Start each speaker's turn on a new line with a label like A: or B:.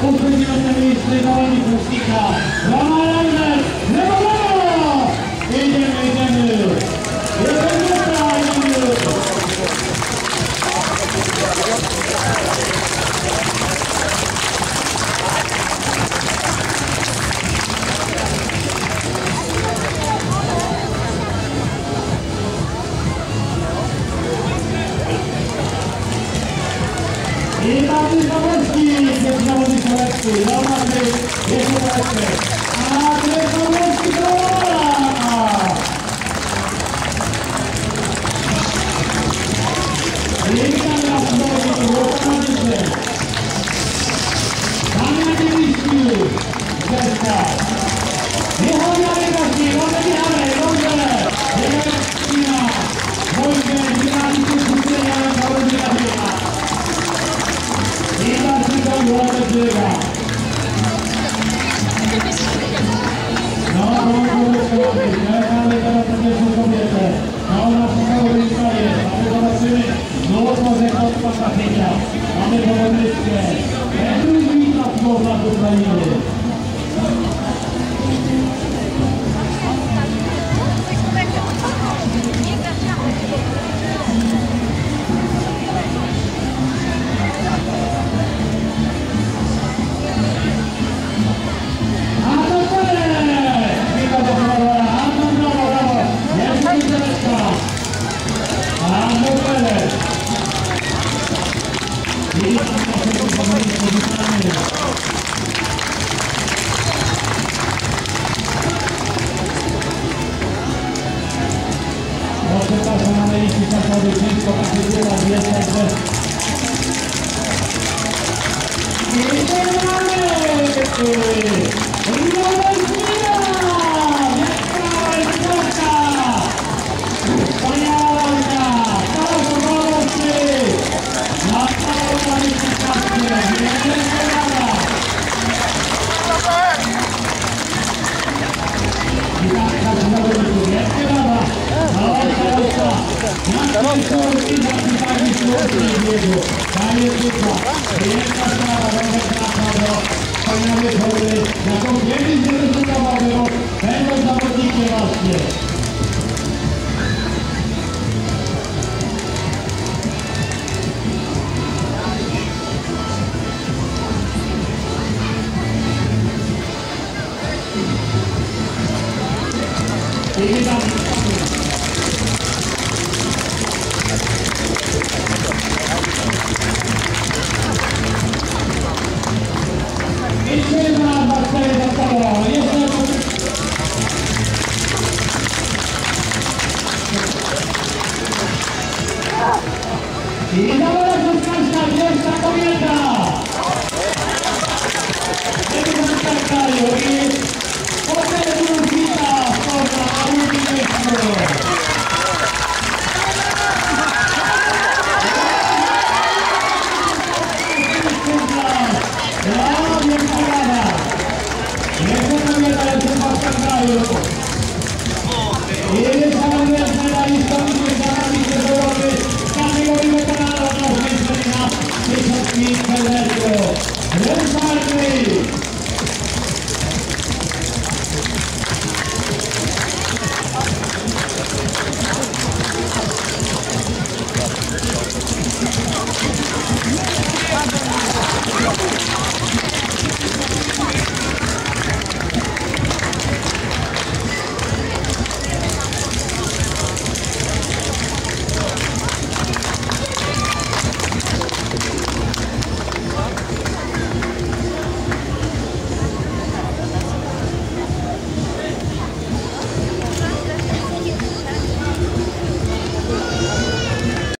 A: 8 miejsce zawodnik Rustika. Roman Lerner, lewo, lewo! Jedziemy. I Marcin Pawłowski, jest zawodnik Solecki, Roman jest Solecki, a Andrzej Pawłowski to Rola! Witamy na Solecki, Łokomatycy, Damian Dymiński, Zerka, Michał Jarek-Waski, Roman Jarek, dobrze, Jarek-Kina, Wojciech, Dynamicy, Kucenia, zawodnik Jarek. I Marcin Pawłowski. No, mamy teraz pierwszą kobietę. No, ona pokazała wystaje. Mamy zobaczymy. No, może kotwa trafienia. Mamy zawodniczkę. Drugi na słowa z Ukrainy. Będą zawodnikiem właśnie. I dobra Kostkowska, pierwsza kobieta! Tego Kostkowska i potem Rusita, Sporna, a drugi